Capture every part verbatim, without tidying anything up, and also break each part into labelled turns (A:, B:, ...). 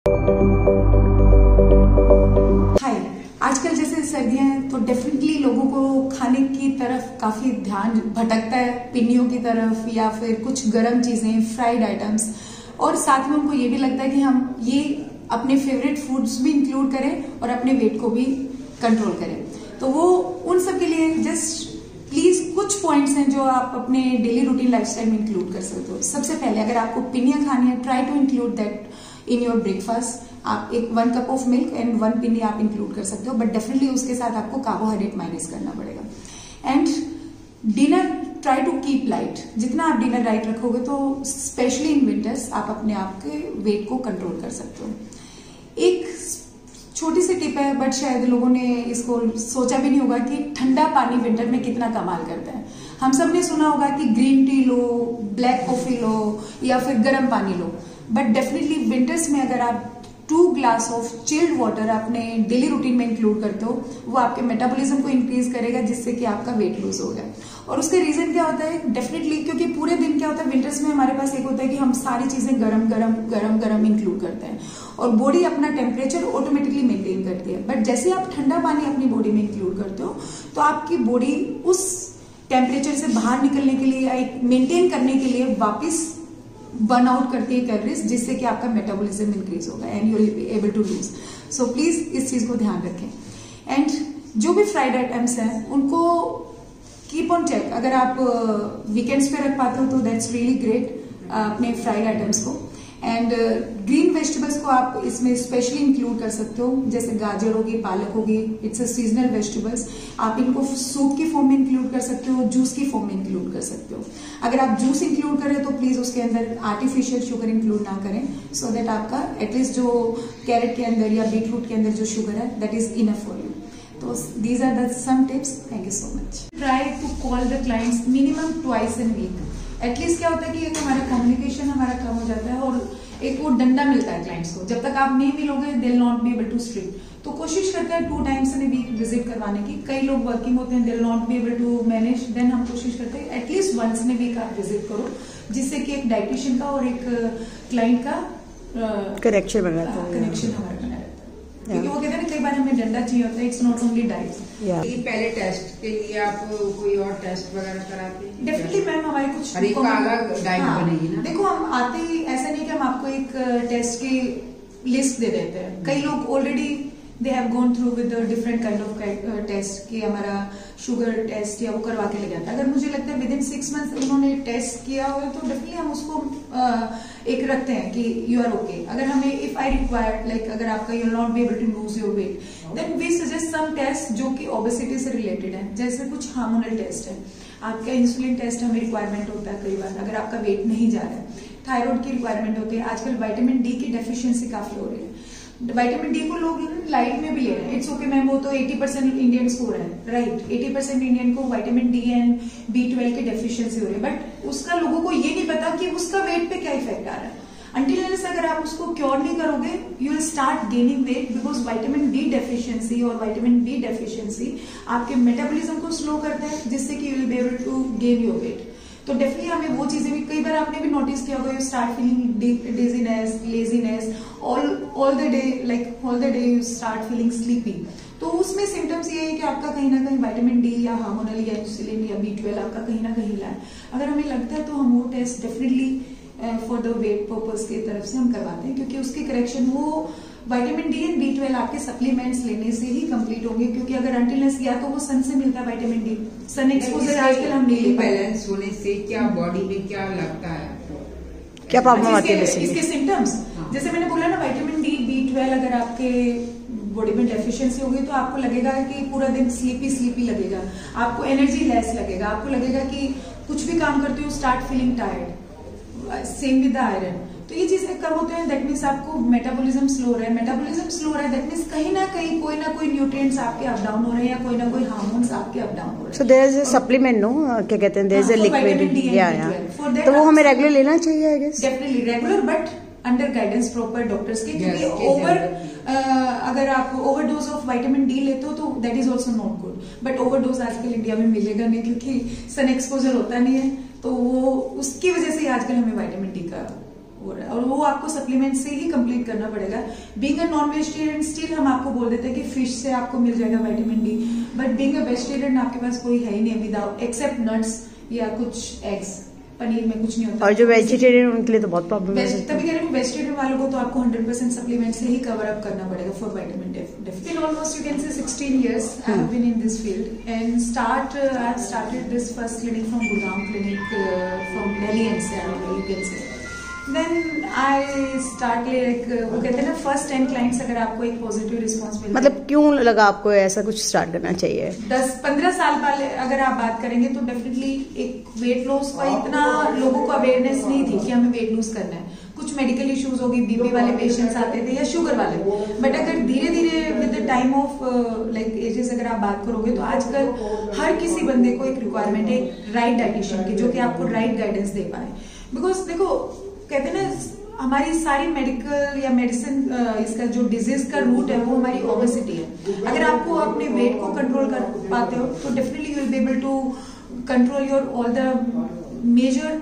A: हाय, आजकल जैसे सर्दियां हैं तो डेफिनेटली लोगों को खाने की तरफ काफी ध्यान भटकता है, पिन्नियों की तरफ या फिर कुछ गर्म चीजें, फ्राइड आइटम्स, और साथ में उनको ये भी लगता है कि हम ये अपने फेवरेट फूड्स भी इंक्लूड करें और अपने वेट को भी कंट्रोल करें। तो वो उन सब के लिए जस्ट प्लीज कुछ पॉइंट्स हैं जो आप अपने डेली रूटीन लाइफस्टाइल में इंक्लूड कर सकते हो। सबसे पहले अगर आपको पिन्नियां खानी है, try to include that in your breakfast. आप एक one cup of milk and one pinni आप इंक्लूड कर सकते हो, बट डेफिनेटली उसके साथ आपको कार्बोहाइड्रेट माइनस करना पड़ेगा। And dinner try to keep light. जितना आप डिनर लाइट रखोगे तो स्पेशली इन विंटर्स आप अपने आप के वेट को कंट्रोल कर सकते हो। एक छोटी सी टिप है, बट शायद लोगों ने इसको सोचा भी नहीं होगा कि ठंडा पानी विंटर में कितना कमाल करता है। हम सब ने सुना होगा कि ग्रीन टी लो, ब्लैक कॉफी लो या फिर गर्म पानी लो, बट डेफिनेटली विंटर्स में अगर आप two glass of chilled water अपने डेली रूटीन में इंक्लूड करते हो, वो आपके मेटाबॉलिज्म को इंक्रीज करेगा, जिससे कि आपका वेट लूज होगा। और उसके रीजन क्या होता है, डेफिनेटली क्योंकि पूरे दिन क्या होता है विंटर्स में हमारे पास एक होता है कि हम सारी चीजें गरम गरम गरम गरम इंक्लूड करते हैं और बॉडी अपना टेम्परेचर ऑटोमेटिकली मेंटेन करती है। बट जैसे आप ठंडा पानी अपनी बॉडी में इंक्लूड करते हो तो आपकी बॉडी उस टेम्परेचर से बाहर निकलने के लिए या मेंटेन करने के लिए वापिस बर्न आउट करती है कैलोरीज, जिससे कि आपका मेटाबॉलिज्म इंक्रीज होगा and you will be able to lose. So please इस चीज को ध्यान रखें। एंड जो भी फ्राइड आइटम्स हैं उनको कीप ऑन चेक। अगर आप वीकेंड्स पे रख पाते हो तो दैट्स रियली ग्रेट अपने फ्राइड आइटम्स को। एंड ग्रीन वेजिटेबल्स को आप इसमें स्पेशली इंक्लूड कर सकते हो, जैसे गाजर होगी, पालक होगी, इट्स अ सीजनल वेजिटेबल्स। आप इनको सूप की फॉर्म में इंक्लूड कर सकते हो, जूस की फॉर्म में इंक्लूड कर सकते हो। अगर आप जूस इंक्लूड करें तो प्लीज उसके अंदर आर्टिफिशियल शुगर इंक्लूड ना करें, सो दैट आपका एटलीस्ट जो कैरेट के अंदर या बीटरूट के अंदर जो शुगर है that is enough for you. तो these are the some tips. Thank you so much. Try to call the clients minimum twice in week. At least क्या होता है कि एक हमारा कम्युनिकेशन हमारा कम हो जाता है और एक वो डंडा मिलता है क्लाइंट्स को। जब तक आप नहीं मिलोगे they will not be able to strict. तो कोशिश करते हैं two times in a week visit करवाने की। कई लोग वर्किंग होते हैं, they will not be able to manage, then हम कोशिश करते हैं at least once in a week आप विजिट करो, जिससे कि एक डाइटिशियन का और एक क्लाइंट का
B: कनेक्शन बना रहता है,
A: कनेक्शन हमारा बना रहता है। क्योंकि वो कहते हैं ना कई बार हमें डंडा चाहिए होता है, इट्स नॉट ओनली डाइट।
C: पहले टेस्ट के लिए आप कोई और टेस्ट वगैरह कराते हैं?
A: डेफिनेटली मैम, हमारे कुछ
C: हर एक का अलग डाइट बनेगी ना।
A: देखो हम आते ही ऐसा नहीं कि हम आपको एक टेस्ट की लिस्ट दे देते हैं। कई लोग already they have gone through with different kind of test कि हमारा शुगर टेस्ट या वो करवा के ले जाता है। अगर मुझे लगता है विद इन सिक्स मंथ उन्होंने टेस्ट किया हो तो डेफिनेटली हम उसको uh, एक रखते हैं कि यू आर ओके। अगर हमें इफ आई रिक्वायर्ड लाइक अगर आपका you not be able to lose your weight, then we suggest some test जो कि ओबेसिटी से रिलेटेड है, जैसे कुछ हार्मोनल टेस्ट है, आपका इंसुलिन टेस्ट हमें रिक्वायरमेंट होता है कई बार अगर आपका वेट नहीं जा रहा है, थायराइड की रिक्वायरमेंट होती है। आजकल विटामिन डी की डेफिशिएंसी काफी हो रही है, विटामिन डी को लोग लाइट में भी ले रहे हैं। इट्स ओके मैम, वो तो अस्सी परसेंट इंडियंस को हो रहा है, राइट। अस्सी परसेंट इंडियन को vitamin D and B twelve की डेफिशिएंसी हो रही है, बट उसका लोगों को ये नहीं पता कि उसका वेट पे क्या इफेक्ट आ रहा है। Until unless अगर आप उसको क्योर नहीं करोगे you will start gaining weight, because vitamin D deficiency और विटामिन बी डेफिशिएंसी आपके मेटाबॉलिज्म को स्लो करता है, जिससे कि you will be able to gain your weight. तो डेफिनेटली हमें वो चीजें भी, कई बार आपने भी नोटिस किया होगा, you start feeling dizziness, laziness all all the day, like all the day you start feeling sleepy. तो उसमें सिम्टम्स ये है कि आपका कहीं ना कहीं विटामिन डी या हार्मोनल या इंसुलिन या बी ट्वेल्व आपका कहीं ना कहीं ला है। अगर हमें लगता है तो हम वो test definitely for the weight purpose की तरफ से हम करवाते हैं, क्योंकि उसकी करेक्शन वो vitamin D and B twelve आपके सप्लीमेंट्स लेने से ही कंप्लीट होंगे। क्योंकि अगर अनटिलनेस या तो वो सन से मिलता है विटामिन डी, सन एक्सपोजर आजकल हम नहीं ले पाते।
C: बैलेंस होने से क्या बॉडी में क्या लगता है,
B: क्या प्रॉब्लम आती है?
A: इसके सिम्टम्स जैसे मैंने बोला ना, विटामिन डी बी ट्वेल्व अगर आपके बॉडी में डेफिशिएंसी होगी तो आपको लगेगा कि पूरा दिन स्लीपी स्लीपी लगेगा, आपको एनर्जी लेस लगेगा, आपको लगेगा कि कुछ भी काम करते हो start feeling tired. Same with the iron. तो ये चीजें कब होते हैं, दैट मीन्स आपको मेटाबॉलिज्म स्लो हो रहा है। मेटाबॉलिज्म स्लो हो रहा है दैट मीन्स कहीं ना कहीं कोई ना कोई न्यूट्रिएंट्स आपके अप डाउन हो रहे हैं या कोई ना कोई हार्मोन्स आपके अप डाउन हो रहे हैं।
B: So there is a supplement, no क्या कहते हैं, देयर इज अ लिक्विड, या या तो वो हमें रेगुलर लेना चाहिए I guess.
A: Definitely regular, but under guidance proper doctors के, क्योंकि ओवर अगर आप ओवरडोज ऑफ विटामिन डी लेते हो तो that is also not good. But overdose आजकल इंडिया में मिलेगा नहीं, क्योंकि सन एक्सपोजर होता नहीं है, तो वो उसकी वजह से आजकल हमें विटामिन डी का हो रहा है, और वो आपको सप्लीमेंट से ही कंप्लीट करना पड़ेगा। Being a non vegetarian still हम आपको बोल देते हैं कि फिश से आपको मिल जाएगा vitamin D, but being a vegetarian आपके पास कोई है ही नहीं विदाउट एक्सेप्ट नट्स या कुछ एग्स, पनीर में कुछ नहीं होता।
B: और जो वेजिटेरियन उनके लिए तो बहुत प्रॉब्लम है।
A: तभी कह रही हूँ वेजिटेरियन वालों को तो आपको हंड्रेड परसेंट सप्लीमेंट से ही कवर अप करना पड़ेगा for vitamin D. Almost you can say sixteen years I have been in this field and start uh, I have started this first clinic from Gurgaon clinic uh, from Delhi N C R you can say. Then I start like वो कहते हैं ना first ten clients अगर आपको एक positive response मिले,
B: मतलब क्यों लगा आपको ऐसा कुछ स्टार्ट करना चाहिए?
A: दस पंद्रह साल पहले अगर आप बात करेंगे तो डेफिनेटली एक वेट लॉस का इतना लोगों को अवेयरनेस नहीं थी कि हमें वेट लूज करना है। कुछ मेडिकल इश्यूज होगी, बीपी वाले पेशेंट्स आते थे या शुगर वाले, बट अगर धीरे धीरे with the time of like ages अगर आप बात करोगे तो आजकल हर किसी बंदे को एक रिक्वायरमेंट है राइट डाइटिशियन की, जो कि आपको राइट गाइडेंस दे पाए। बिकॉज देखो कहते हैं ना हमारी सारी मेडिकल या मेडिसिन इसका जो डिजीज का रूट है वो हमारी ओबेसिटी है। अगर आपको अपने वेट को कंट्रोल कर पाते हो तो definitely you will be able to control your all the major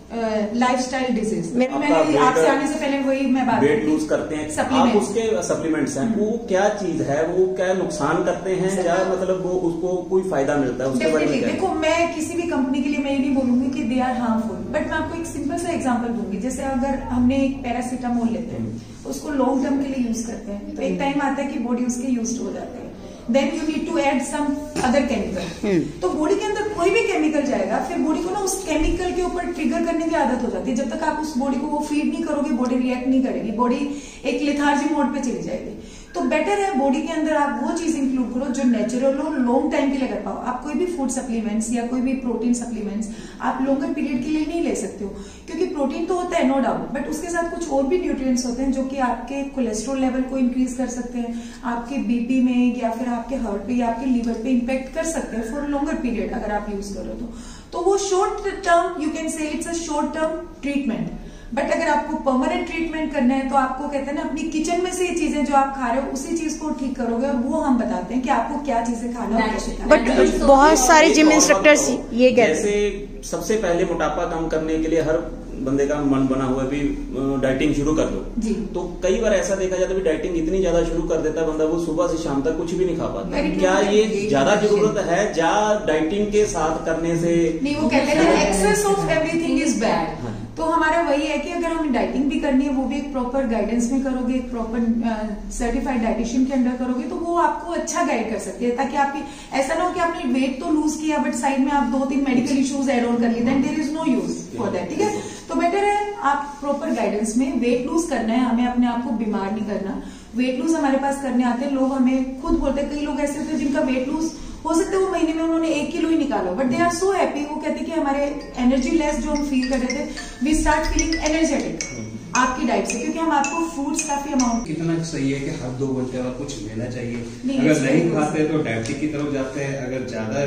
A: lifestyle disease. मैंने आपसे आने से पहले वही मैं बात
D: वेट लूज करते हैं आप, उसके सप्लीमेंट्स हैं, वो क्या चीज है, वो क्या नुकसान करते हैं या मतलब वो उसको कोई फायदा मिलता है उसके बारे में?
A: देखो मैं किसी भी कंपनी के लिए मैं ये नहीं बोलूंगी कि दे आर हार्मफुल, बट मैं आपको एक सिंपल सा एग्जांपल दूंगी। जैसे अगर हमने एक पैरासीटामोल लेते हैं, उसको लॉन्ग टर्म के लिए यूज करते हैं, तो एक टाइम आता है कि बॉडी उसके यूज हो जाती है, then you need to add some other chemical. तो बॉडी के अंदर कोई भी केमिकल जाएगा, फिर बॉडी को ना उस केमिकल के ऊपर ट्रिगर करने की आदत हो जाती है। जब तक आप उस बॉडी को वो फीड नहीं करोगे, बॉडी रिएक्ट नहीं करेगी, बॉडी एक लेथार्जी मोड पे चली जाएगी। तो बेटर है बॉडी के अंदर आप वो चीज इंक्लूड करो जो नेचुरल हो, लॉन्ग टाइम के लिए कर पाओ। आप कोई भी फूड सप्लीमेंट्स या कोई भी प्रोटीन सप्लीमेंट्स आप लॉन्गर पीरियड के लिए नहीं ले सकते हो, क्योंकि प्रोटीन तो होता है नो डाउट, बट उसके साथ कुछ और भी न्यूट्रिएंट्स होते हैं जो कि आपके कोलेस्ट्रॉल लेवल को इंक्रीज कर सकते हैं, आपके बीपी में या फिर आपके हार्ट पे या आपके लीवर पे इंपैक्ट कर सकते हैं फॉर लॉन्गर पीरियड अगर आप यूज करो तो। तो वो short term you can say it's a short term treatment, but अगर आपको परमानेंट ट्रीटमेंट करना है तो आपको कहते हैं ना अपनी किचन में से ये चीजें जो आप खा रहे हो उसी चीज को ठीक करोगे, और वो हम बताते हैं कि आपको क्या चीजें खाना है।
B: बट बहुत सारे जिम इंस्ट्रक्टर्स ये कहते हैं
D: जैसे सबसे पहले मोटापा कम करने के लिए हर बंदे का मन बना हुआ है भी डाइटिंग शुरू कर दो जी। तो कई बार ऐसा देखा जाता है भी डाइटिंग इतनी ज्यादा शुरू कर देता है बंदा, वो सुबह से शाम तक कुछ भी नहीं खा पाता। क्या ये ज्यादा जरूरत है या डाइटिंग के साथ करने से?
A: नहीं, वो कहते हैं excess of everything is bad. तो हमारा वही है कि अगर हमें डाइटिंग भी करनी है वो भी एक प्रॉपर गाइडेंस में करोगे, एक प्रॉपर सर्टिफाइड डाइटिशियन के अंडर करोगे, तो वो आपको अच्छा गाइड कर सकती है, ताकि आपकी ऐसा ना हो कि आपने वेट तो लूज किया बट साइड में आप दो तीन मेडिकल इश्यूज एड ऑन कर लिए, then there is no use for that. ठीक है, तो बेटर है आप प्रॉपर गाइडेंस में वेट लूज करना है, हमें अपने आप को बीमार नहीं करना। वेट लूज हमारे पास करने आते हैं लोग, हमें खुद बोलते हैं, कई लोग ऐसे होते हैं जिनका वेट लूज हो सकता है वो महीने में उन्होंने एक किलो ही निकाला, but they are so happy. वो कहते हैं कि हमारे एनर्जी लेस जो हम फील कर रहे थे, वी स्टार्ट फीलिंग एनर्जेटिक आपकी डाइट से, क्योंकि हम आपको फूड्स काफी अमाउंट।
E: कितना सही है कि हर दो घंटे बाद कुछ लेना चाहिए, नहीं, अगर नहीं खाते तो डायबिटीज की तरफ जाते हैं, अगर ज्यादा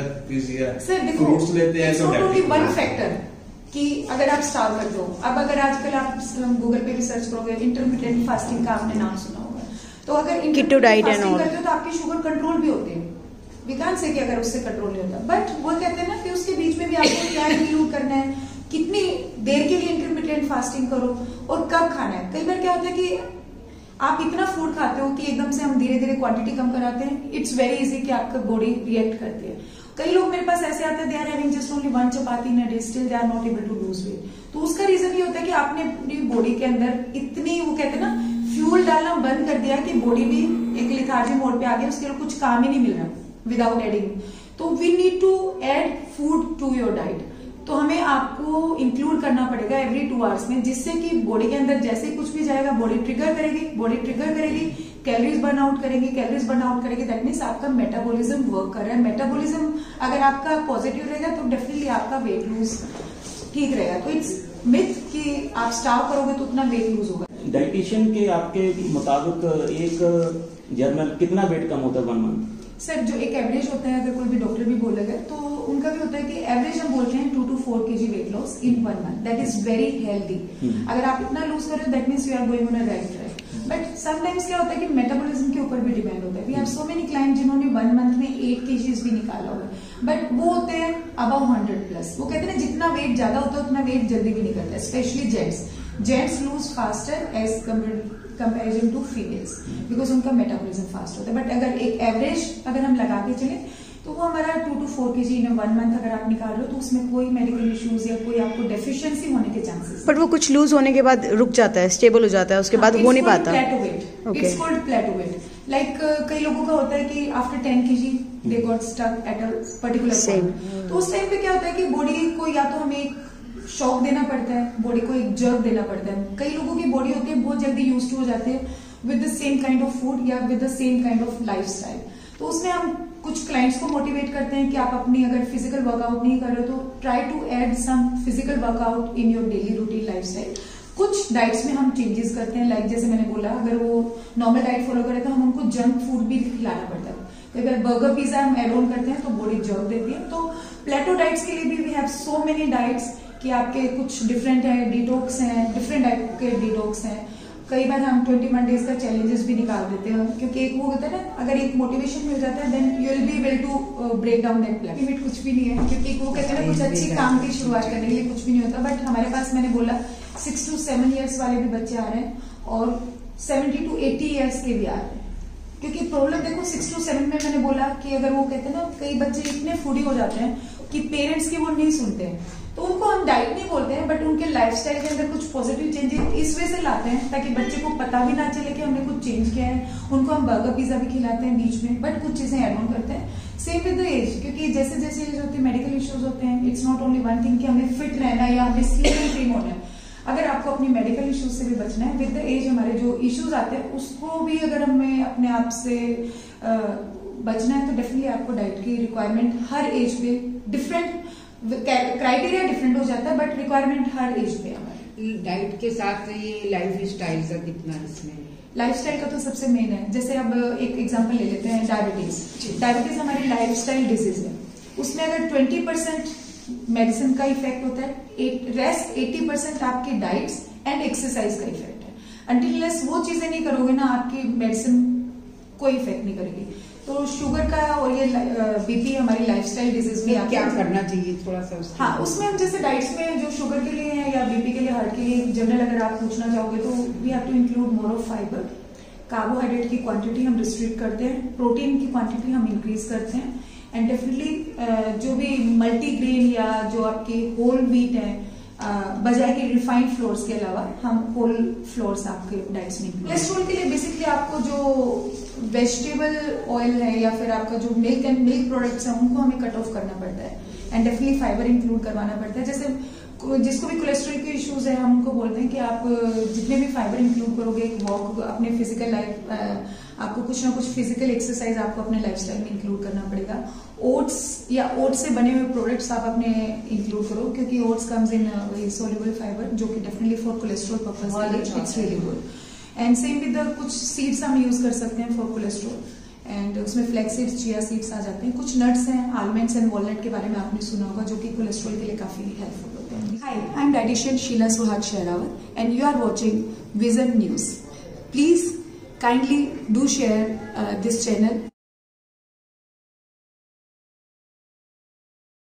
E: फ्रूट्स लेते हैं तो डायबिटीज। वन
A: फैक्टर कि अगर आप स्टार्व करते हो, अब अगर आजकल आप गूगल पे भी सर्च करोगे इंटरमिटेंट फास्टिंग का आपने नाम सुना होगा, तो अगर इंटरमिटेंट फास्टिंग करते हो तो आपकी शुगर कंट्रोल भी होती है, विकास से कि अगर उससे कंट्रोल नहीं होता, बट वो कहते हैं ना कि उसके बीच में भी आपको क्या इंक्लूड करना है, कितनी देर के लिए इंटरमिटेंट फास्टिंग करो और कब खाना है। कई बार क्या होता है कि आप इतना फूड खाते हो कि एकदम से हम धीरे धीरे क्वांटिटी कम कराते हैं, इट्स वेरी इजी कि आपका बॉडी रिएक्ट करती है। कई लोग मेरे पास ऐसे आते हैं they are having just only one chapati in a day, still they are not able to lose weight. तो उसका रीजन ये होता है कि आपने अपनी बॉडी के अंदर इतनी वो कहते हैं ना फ्यूल डालना बंद कर दिया कि बॉडी भी एक लिथार्जी मोड पे आ गई, उसके लिए कुछ काम ही नहीं मिल रहा विदाउट एडिंग। तो we need to add food to your diet, तो हमें आपको इंक्लूड करना पड़ेगा एवरी टू आवर्स में, जिससे कि बॉडी के अंदर जैसे कुछ भी जाएगा बॉडी ट्रिगर करेगी, बॉडी ट्रिगर करेगी, कैलोरीज बर्न आउट करेगी, कैलोरीज बर्न आउट करेगी, दैट मीन्स आपका मेटाबॉलिज्म वर्क कर रहा है। मेटाबॉलिज्म अगर आपका पॉजिटिव रहेगा तो डेफिनेटली आपका वेट लूज ठीक रहेगा। तो इट्स मिथ कि आप स्टार्व करोगे तो उतना वेट लूज होगा।
D: डाइटिशियन के आपके मुताबिक एक जर्नल कितना वेट कम होता है वन मंथ?
A: सर जो एक एवरेज होता है, अगर कोई भी डॉक्टर भी बोलेगा तो उनका भी होता है कि एवरेज हम बोलते हैं two to four KG weight loss in one month, that is very healthy. अगर आप इतना लूज कर रहे हो that means you are going on a right track. But sometimes क्या होता है कि मेटाबॉलिज्म के ऊपर भी डिपेंड होता है। We have so many client जिन्होंने वन मंथ में एट केजीज भी निकाला हुआ है, बट वो होते हैं अबव हंड्रेड प्लस। वो कहते हैं जितना वेट ज्यादा होता है उतना वेट जल्दी भी निकलता है, specially gents. Gents lose faster as comparison to females because उनका मेटाबॉलिज्म फास्ट होता है। बट अगर एक एवरेज अगर हम लगा के चले तो वो हमारा टू टू फोर के जी इन वन मंथ अगर आप निकाल लो तो उसमें कोई मेडिकल इश्यूज या कोई आपको डेफिशिएंसी होने के चांसेस।
B: बट वो कुछ लूज होने के बाद रुक जाता है, स्टेबल हो जाता है, उसके बाद हो नहीं पाता।
A: Plateau weight, it's called plateau weight. Like कई लोगों का होता है कि after ten K G they got stuck at a particular point. तो उस टाइम पे क्या होता है कि बॉडी को या तो हमें एक शॉक देना पड़ता है, बॉडी को एक जर्क देना पड़ता है। कई लोगों की बॉडी होती है बहुत जल्दी यूज टू हो जाते हैं with the same kind of food या with the same kind of lifestyle. तो उसमें हम कुछ क्लाइंट्स को मोटिवेट करते हैं कि आप अपनी अगर फिजिकल वर्कआउट नहीं कर रहे हो तो try to add some physical workout in your daily routine lifestyle. कुछ डाइट्स में हम चेंजेस करते हैं, लाइक जैसे मैंने बोला अगर वो नॉर्मल डाइट फॉलो करे तो हम उनको जंक फूड भी खिलाना पड़ता है। तो अगर बर्गर पिज्जा हम एड ऑन करते हैं तो बॉडी जर्क देती है। तो प्लेटो डाइट्स के लिए भी we have so many diets कि आपके कुछ डिफरेंट है, डिटॉक्स हैं, डिफरेंट टाइप के डिटॉक्स हैं। कई बार हम ट्वेंटी वन डेज का चैलेंजेस भी निकाल देते हैं क्योंकि एक वो होता है ना, अगर एक मोटिवेशन मिल जाता है then you will be able to break down that plan. Limit कुछ भी नहीं है क्योंकि वो कहते हैं ना कुछ अच्छी काम की शुरुआत करने के लिए कुछ भी नहीं होता। बट हमारे पास मैंने बोला सिक्स टू सेवन ईयर्स वाले भी बच्चे आ रहे हैं और सेवेंटी टू एटी ईयर्स के भी आ रहे हैं। क्योंकि प्रॉब्लम देखो सिक्स टू सेवन में मैंने बोला कि अगर वो कहते हैं ना कई बच्चे इतने फूडी हो जाते हैं कि पेरेंट्स की वो नहीं सुनते हैं, तो उनको हम डाइट नहीं बोलते हैं बट उनके लाइफस्टाइल के अंदर कुछ पॉजिटिव चेंजेस इस वजह से लाते हैं ताकि बच्चे को पता भी ना चले कि हमने कुछ चेंज किया है। उनको हम बर्गर पिज्जा भी खिलाते हैं बीच में, बट कुछ चीजें एड ऑन करते हैं। सेम विद द एज, क्योंकि जैसे जैसे एज होती है मेडिकल इश्यूज होते हैं। It's not only one thing कि हमें फिट रहना है या हमें स्लिम ट्रिम होना है। अगर आपको अपनी मेडिकल इश्यूज से भी बचना है, विद द एज हमारे जो इश्यूज आते हैं उसको भी अगर हमें अपने आप से बचना है तो डेफिनेटली आपको डाइट की रिक्वायरमेंट हर एज पे डिफरेंट क्राइटेरिया डिफरेंट हो जाता है बट रिक्वायरमेंट हर एज पे हमारे।
C: डाइट के साथ ये लाइफ स्टाइल का कितना इसमें?
A: लाइफ स्टाइल का तो सबसे मेन है। जैसे अब एक एग्जांपल ले लेते हैं डायबिटीज। डायबिटीज हमारी लाइफ स्टाइल डिजीज है। उसमें अगर ट्वेंटी परसेंट मेडिसिन का इफेक्ट होता है, रेस्ट एटी परसेंट आपकी डाइट्स एंड एक्सरसाइज का इफेक्ट है। अनटिल लेस वो चीजें नहीं करोगे ना आपकी मेडिसिन कोई इफेक्ट नहीं करेगी। तो शुगर का और ये बीपी हमारी लाइफस्टाइल डिजीज में
C: क्या करना चाहिए थोड़ा सा?
A: हाँ, उसमें हम जैसे डाइट्स में जो शुगर के लिए है या बीपी के लिए, हार्ट के लिए जनरल अगर आप पूछना चाहोगे तो we have to include more of fiber. Carbohydrate की क्वांटिटी हम रिस्ट्रिक्ट करते हैं, प्रोटीन की क्वांटिटी हम इंक्रीज करते हैं एंड डेफिनेटली जो भी मल्टीग्रेन या जो आपके होल व्हीट है बजाय के रिफाइंड फ्लोर्स के अलावा हम होल फ्लोर्स आपके डाइट्स में। कोलेस्ट्रॉल के लिए बेसिकली आपको जो वेजिटेबल ऑयल है या फिर आपका जो मिल्क एंड मिल्क प्रोडक्ट्स हैं उनको हमें कट ऑफ करना पड़ता है एंड डेफिनेटली फाइबर इंक्लूड करवाना पड़ता है। जैसे जिसको भी कोलेस्ट्रॉल के इश्यूज है हम उनको बोलते हैं कि आप जितने भी फाइबर इंक्लूड करोगे, एक वॉक, अपने फिजिकल लाइफ, आपको कुछ ना कुछ फिजिकल एक्सरसाइज आपको अपने लाइफस्टाइल में इंक्लूड करना पड़ेगा। ओट्स या ओट्स से बने हुए प्रोडक्ट्स आप अपने इंक्लूड करो क्योंकि ओट्स कम्स इन वही सोल्यूबल फाइबर जो कि definitely for cholesterol purpose it's really good. And same with कुछ सीड्स हम यूज कर सकते हैं फॉर कोलेस्ट्रॉल एंड उसमें फ्लैक्स सीड्स, चिया सीड्स आ जाते हैं। कुछ नट्स हैं, आलमंड्स एंड वॉलनट के बारे में आपने सुना होगा जो कि कोलेस्ट्रॉल के लिए काफी हेल्पफुल होते हैं। Hi, I'm dietitian Sheila Suhag Shehrawat and you are watching Vision News. Please kindly do share uh, this channel.